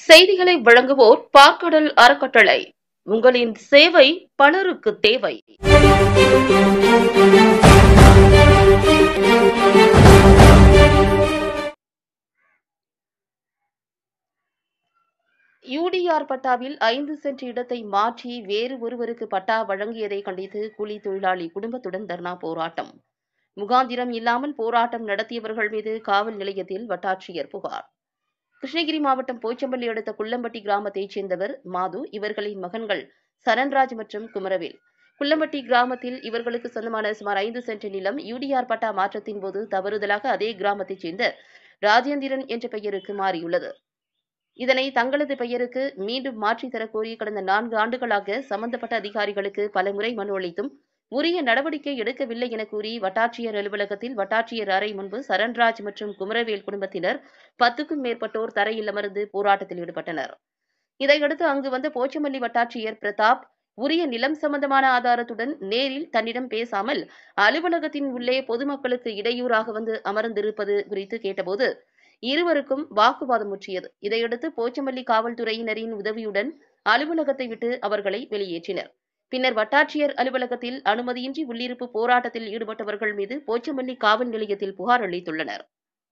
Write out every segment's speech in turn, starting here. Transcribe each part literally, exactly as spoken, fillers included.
செய்திகளை வழங்குவோர் பாக்கடல் அறக்கட்டளை. உங்களின் சேவை பலருக்கு தேவை. யூடிஆர் பட்டாவில் ஐந்து சென்ட் இடத்தை மாற்றி வேறு ஒருவருக்கு பட்டா வழங்கியதை கண்டித்து கூலி தொழிலாளி குடும்பத்துடன் தர்ணா போராட்டம். முகாந்திரம் இல்லாமல் போராட்டம் நடத்தியவர்கள் மீது காவல் நிலையத்தில் வட்டாட்சியர் புகார். கிருஷ்ணகிரி மாவட்டம் போச்சம்பள்ளி அடுத்த குள்ளம்பட்டி கிராமத்தைச் சேர்ந்தவர் மாது. இவர்களின் மகன்கள் சரண்ராஜ் மற்றும் குமரவேல். குள்ளம்பட்டி கிராமத்தில் இவர்களுக்கு சொந்தமான சுமார் ஐந்து சென்ட் நிலம் யூடிஆர் பட்டா மாற்றத்தின் போது தவறுதலாக அதே கிராமத்தைச் சேர்ந்த ராஜேந்திரன் என்ற பெயருக்கு மாறியுள்ளது. இதனை தங்களது பெயருக்கு மீண்டும் மாற்றித் தரக்கோரி கடந்த நான்கு ஆண்டுகளாக சம்பந்தப்பட்ட அதிகாரிகளுக்கு பலமுறை மனு அளித்தும் உரிய நடவடிக்கை எடுக்கவில்லை என கூறி வட்டாட்சியர் அலுவலகத்தில் வட்டாட்சியர் அறை முன்பு சரண்ராஜ் மற்றும் குமரவேல் குடும்பத்தினர் பத்துக்கும் மேற்பட்டோர் தரையில் அமர்ந்து போராட்டத்தில் ஈடுபட்டனர். இதையடுத்து அங்கு வந்த போச்சம்பள்ளி வட்டாட்சியர் பிரதாப் உரிய நிலம் சம்பந்தமான ஆதாரத்துடன் நேரில் தன்னிடம் பேசாமல் அலுவலகத்தின் உள்ளே பொதுமக்களுக்கு இடையூறாக வந்து அமர்ந்திருப்பது குறித்து கேட்டபோது இருவருக்கும் வாக்குவாதம் முற்றியது. இதையடுத்து போச்சம்பள்ளி காவல்துறையினரின் உதவியுடன் அலுவலகத்தை விட்டு அவர்களை வெளியேற்றினர். பின்னர் வட்டாட்சியர் அலுவலகத்தில் அனுமதியின்றி உள்ளிருப்பு போராட்டத்தில் ஈடுபட்டவர்கள் மீது போச்சம்பள்ளி காவல் நிலையத்தில் புகார் அளித்துள்ளனர்.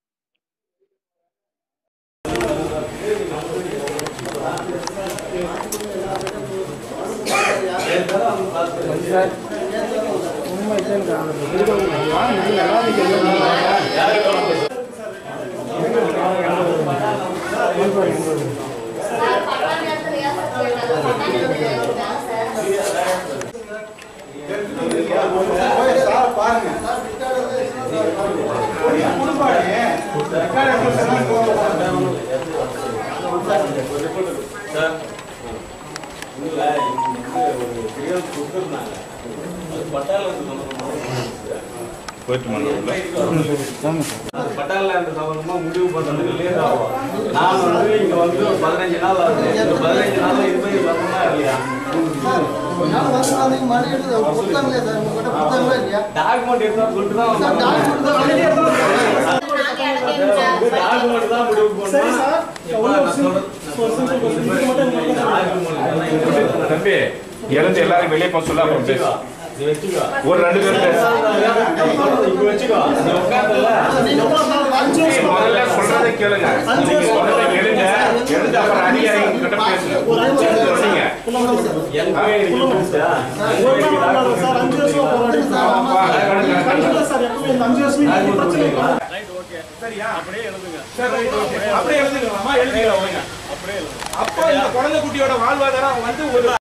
பட்டால சம்பந்தமா முடிவு பண்றதுக்கு லேட் ஆகும். நான் வந்து இங்க வந்து பதினஞ்சு நாள் ஆகுது. பதினஞ்சு நாள் இருபது பத்தமா இல்லையா டாக்குமெண்ட் எடுத்தா சொல்லிட்டு தான் டாக்குமெண்ட் தான் முடிவு பண்ணணும். தம்பி இறந்து எல்லாரும் வெளியே போக சொல்ல அப்புறம் பேச ஒரு ரெண்டு பேர் முதல்ல சொல்றதை கேளுங்க. சொல்றதை கேளுங்க. எழுந்து அப்புறம் அதிகாரி கிட்ட பேசுங்க. அப்ப இந்த குழந்தை குட்டியோட வாழ்வாதாரம் வந்து ஒரு